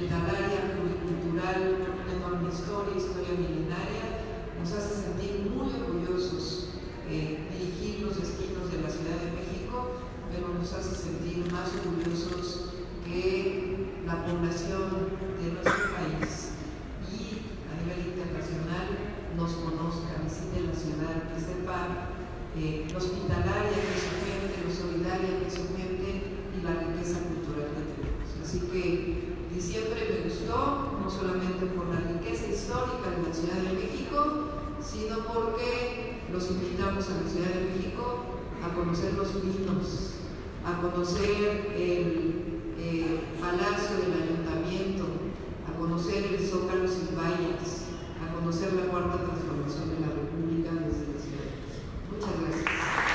hospitalaria, pluricultural, con una enorme historia milenaria, nos hace sentir muy orgullosos dirigir los destinos de la Ciudad de México, pero nos hace sentir más orgullosos que la población de nuestro país y a nivel internacional nos conozca, visite la ciudad, que sepa lo hospitalaria que es su gente, lo solidaria que es su gente y la riqueza cultural que tenemos. Así que diciembre me gustó, no solamente por la riqueza histórica de la Ciudad de México, sino porque los invitamos a la Ciudad de México a conocer los vinos, a conocer el Palacio del Ayuntamiento, a conocer el Zócalo sin vallas, a conocer la cuarta transformación de la República desde la Ciudad de México. Muchas gracias.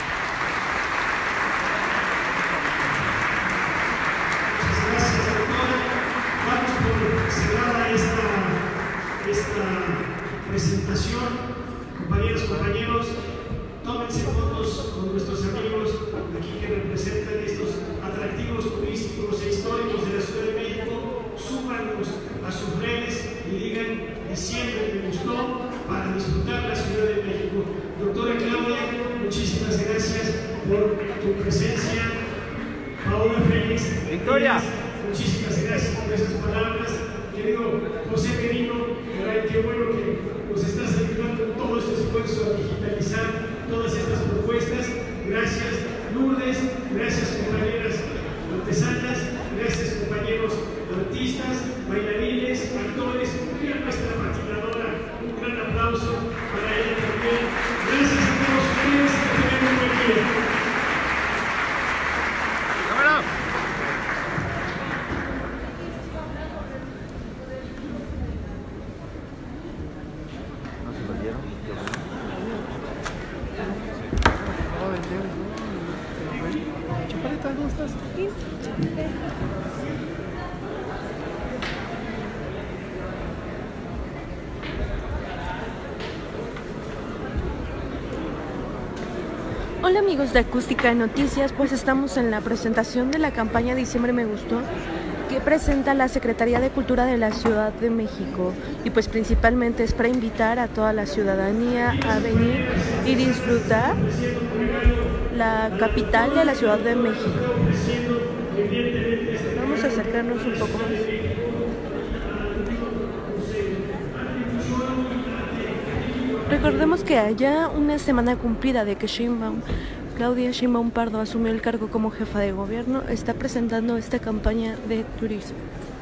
Muchas gracias, doctora. Vamos por cerrada esta presentación. Compañeros, compañeros, tómense fotos con nuestros amigos aquí que representan estos atractivos turísticos e históricos de la Ciudad de México. Súbanlos a sus redes y digan: diciembre me gustó, para disfrutar la Ciudad de México. Doctora Claudia, muchísimas gracias por tu presencia. Paola Félix, Victoria, muchísimas gracias por esas palabras. Querido José Merino, caray, qué bueno que nos estás ayudando en todo este esfuerzo a digitalizar todas estas propuestas. Gracias, Lourdes, gracias, compañeras artesanas, gracias, compañeros artistas, bailarines, actores. Mira nuestra patinadora, un gran aplauso para ella también. Gracias a todos ustedes, que tengan un buen día. Hola amigos de Acústica Noticias, pues estamos en la presentación de la campaña Diciembre me gustó, que presenta la Secretaría de Cultura de la Ciudad de México, y pues principalmente es para invitar a toda la ciudadanía a venir y disfrutar la capital de la Ciudad de México. Vamos a acercarnos un poco más. Recordemos que allá una semana cumplida de que Claudia Sheinbaum Pardo asumió el cargo como jefa de gobierno, está presentando esta campaña de turismo.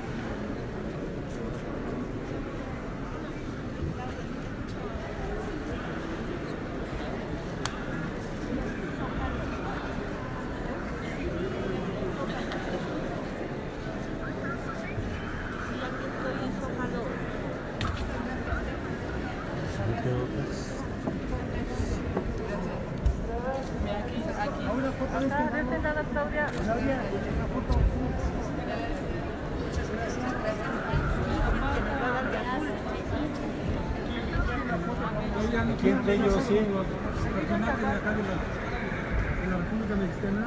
Aquí entre ellos, sí, los personajes de acá de la República Mexicana.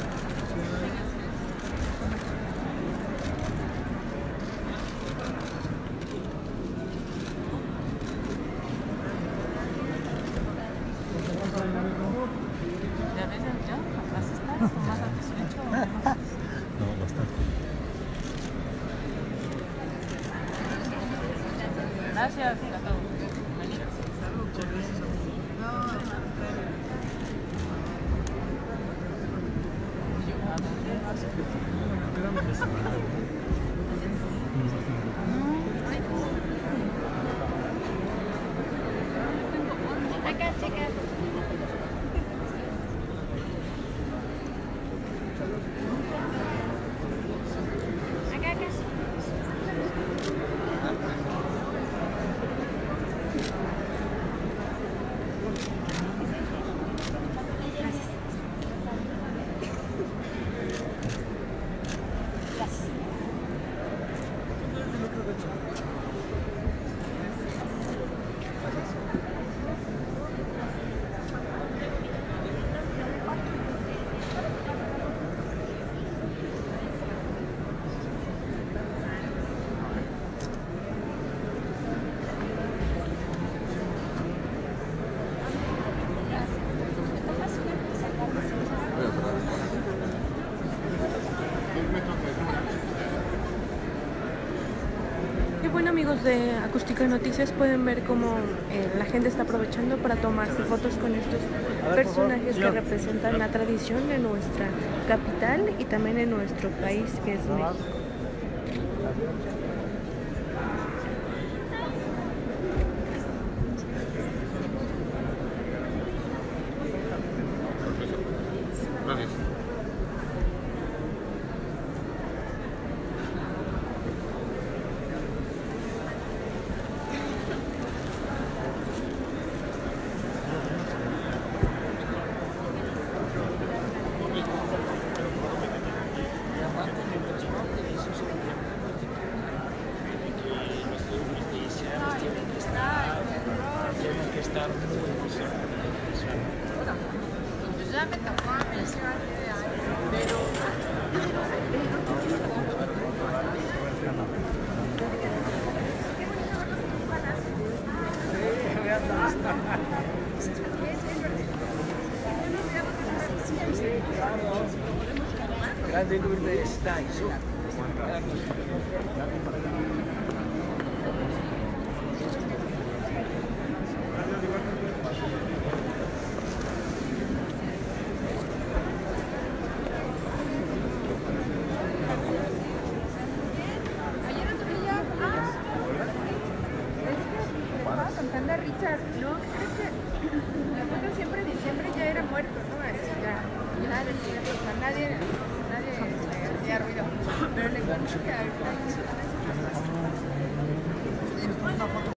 No, bastante. Gracias a todos. Acá, chicas. Acá, acá. Y bueno, amigos de Acústica Noticias, pueden ver cómo la gente está aprovechando para tomarse fotos con estos personajes que representan la tradición de nuestra capital y también en nuestro país, que es México. Gracias. Tienen que estar muy emocionados. Ya me tocó a mí, pero Grande Lourdes está eso. ayer anduve ya. Es que le estaba contando a Richard, ¿no? ¿Crees que la foto siempre en diciembre ya era muerto, ¿no? Así ya, o sea, nadie hacía ruido. Pero le cuento que ahorita